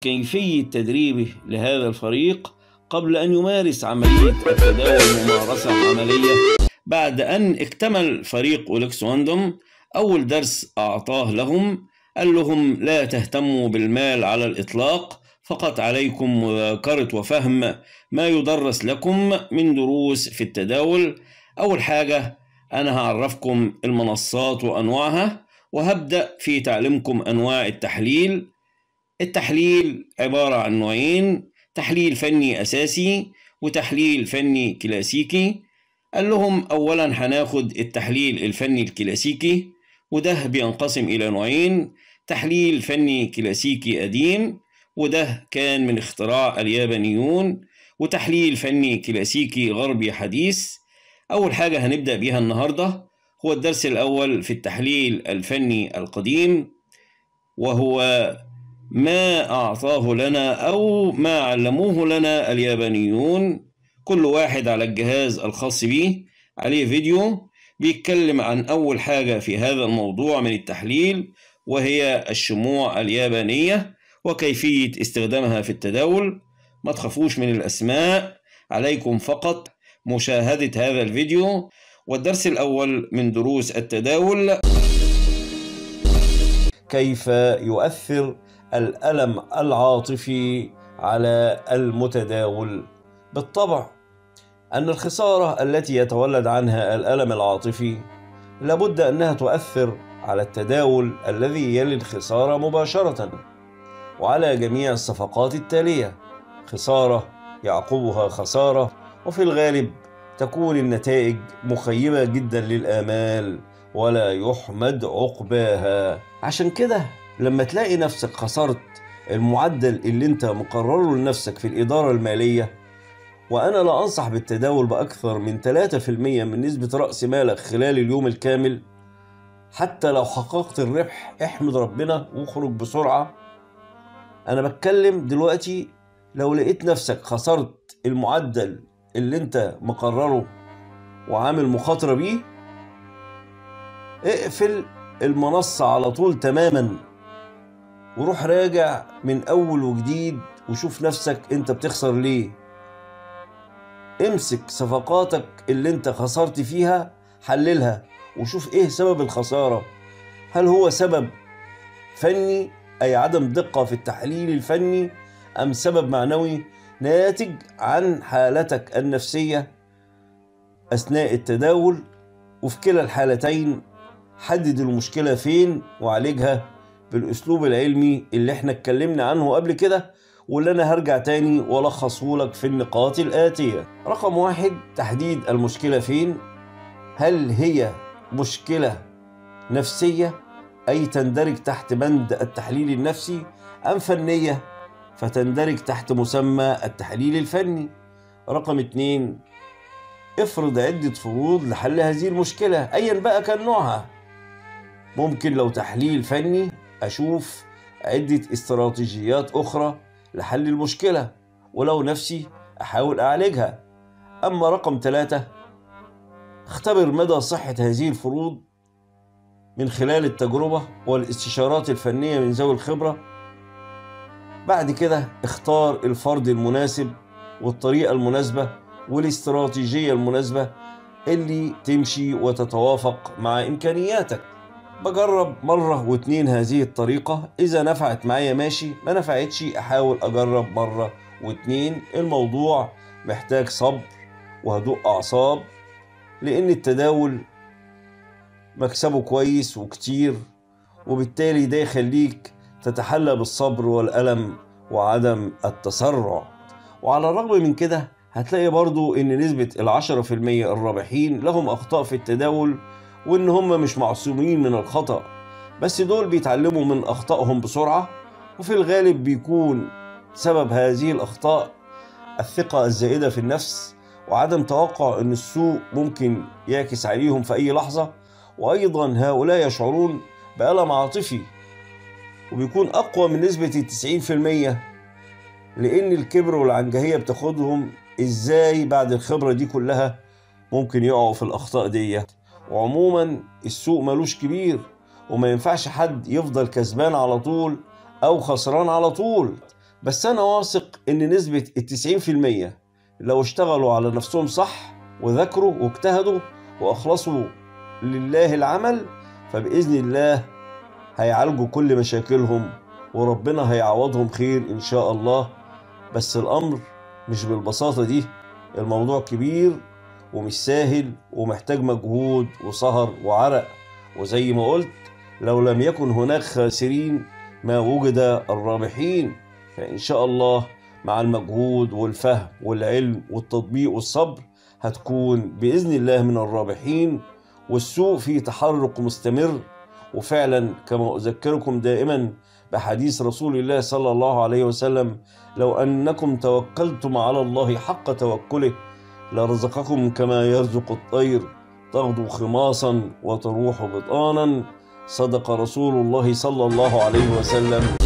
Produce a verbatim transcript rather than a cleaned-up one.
كيفية تدريبه لهذا الفريق قبل أن يمارس عملية التداول ممارسة عملية. بعد أن اكتمل فريق أولكس واندوم أول درس أعطاه لهم، قال لهم لا تهتموا بالمال على الإطلاق، فقط عليكم مذاكرة وفهم ما يدرس لكم من دروس في التداول. أول حاجة أنا هعرفكم المنصات وأنواعها، وهبدأ في تعليمكم أنواع التحليل. التحليل عبارة عن نوعين: تحليل فني أساسي وتحليل فني كلاسيكي. قال لهم أولا هناخد التحليل الفني الكلاسيكي، وده بينقسم إلى نوعين: تحليل فني كلاسيكي قديم وده كان من اختراع اليابانيون، وتحليل فني كلاسيكي غربي حديث. أول حاجة هنبدأ بيها النهاردة هو الدرس الأول في التحليل الفني القديم، وهو ما أعطاه لنا أو ما علموه لنا اليابانيون. كل واحد على الجهاز الخاص به عليه فيديو بيتكلم عن أول حاجة في هذا الموضوع من التحليل، وهي الشموع اليابانية وكيفية استخدامها في التداول. ما تخافوش من الأسماء، عليكم فقط مشاهدة هذا الفيديو. والدرس الأول من دروس التداول: كيف يؤثر الألم العاطفي على المتداول. بالطبع أن الخسارة التي يتولد عنها الألم العاطفي لابد أنها تؤثر على التداول الذي يلي الخسارة مباشرة، وعلى جميع الصفقات التالية. خسارة يعقبها خسارة، وفي الغالب تكون النتائج مخيبة جدا للآمال ولا يحمد عقباها. عشان كده لما تلاقي نفسك خسرت المعدل اللي انت مقرره لنفسك في الإدارة المالية، وأنا لا أنصح بالتداول بأكثر من ثلاثة في المية من نسبة رأس مالك خلال اليوم الكامل، حتى لو حققت الربح احمد ربنا واخرج بسرعة. أنا بتكلم دلوقتي لو لقيت نفسك خسرت المعدل اللي انت مقرره وعامل مخاطرة بيه، اقفل المنصة على طول تماما وروح راجع من أول وجديد وشوف نفسك انت بتخسر ليه. امسك صفقاتك اللي انت خسرت فيها، حللها وشوف ايه سبب الخسارة. هل هو سبب فني أي عدم دقة في التحليل الفني، أم سبب معنوي ناتج عن حالتك النفسية أثناء التداول؟ وفي كلا الحالتين حدد المشكلة فين وعالجها بالأسلوب العلمي اللي احنا اتكلمنا عنه قبل كده، واللي أنا هرجع تاني ولخصه لك في النقاط الآتية. رقم واحد: تحديد المشكلة فين. هل هي مشكلة نفسية أي تندرج تحت بند التحليل النفسي، أم فنية فتندرج تحت مسمى التحليل الفني؟ رقم اتنين: افرض عدة فروض لحل هذه المشكلة أيا بقى كان نوعها. ممكن لو تحليل فني أشوف عدة استراتيجيات أخرى لحل المشكلة، ولو نفسي أحاول أعالجها. أما رقم ثلاثة: اختبر مدى صحة هذه الفروض من خلال التجربة والاستشارات الفنية من ذوي الخبرة. بعد كده اختار الفرد المناسب والطريقة المناسبة والاستراتيجية المناسبة اللي تمشي وتتوافق مع إمكانياتك. بجرب مرة واتنين هذه الطريقة، إذا نفعت معايا ماشي، ما نفعتش أحاول أجرب مرة واتنين. الموضوع محتاج صبر وهدوء أعصاب، لأن التداول مكسبه كويس وكتير، وبالتالي ده يخليك تتحلى بالصبر والألم وعدم التسرع. وعلى الرغم من كده هتلاقي برضو ان نسبة العشرة في المية الرابحين لهم اخطاء في التداول، وان هم مش معصومين من الخطأ، بس دول بيتعلموا من اخطائهم بسرعة، وفي الغالب بيكون سبب هذه الاخطاء الثقة الزائدة في النفس وعدم توقع ان السوق ممكن يعكس عليهم في اي لحظة. وايضا هؤلاء يشعرون بألم عاطفي وبيكون اقوى من نسبة التسعين في المية، لان الكبر والعنجهية بتاخدهم ازاي بعد الخبرة دي كلها ممكن يقعوا في الاخطاء دي. وعموما السوق ملوش كبير، وما ينفعش حد يفضل كسبان على طول او خسران على طول. بس أنا واثق إن نسبة التسعين في المية لو اشتغلوا على نفسهم صح وذاكروا واجتهدوا وأخلصوا لله العمل، فبإذن الله هيعالجوا كل مشاكلهم وربنا هيعوضهم خير إن شاء الله. بس الأمر مش بالبساطة دي، الموضوع كبير ومش سهل ومحتاج مجهود وسهر وعرق، وزي ما قلت لو لم يكن هناك خاسرين ما وجد الرابحين. فإن شاء الله مع المجهود والفهم والعلم والتطبيق والصبر هتكون بإذن الله من الرابحين. والسوق فيه تحرك مستمر، وفعلا كما أذكركم دائما بحديث رسول الله صلى الله عليه وسلم: لو أنكم توكلتم على الله حق توكله لرزقكم كما يرزق الطير تغدو خماصا وتروح بطانا. صدق رسول الله صلى الله عليه وسلم.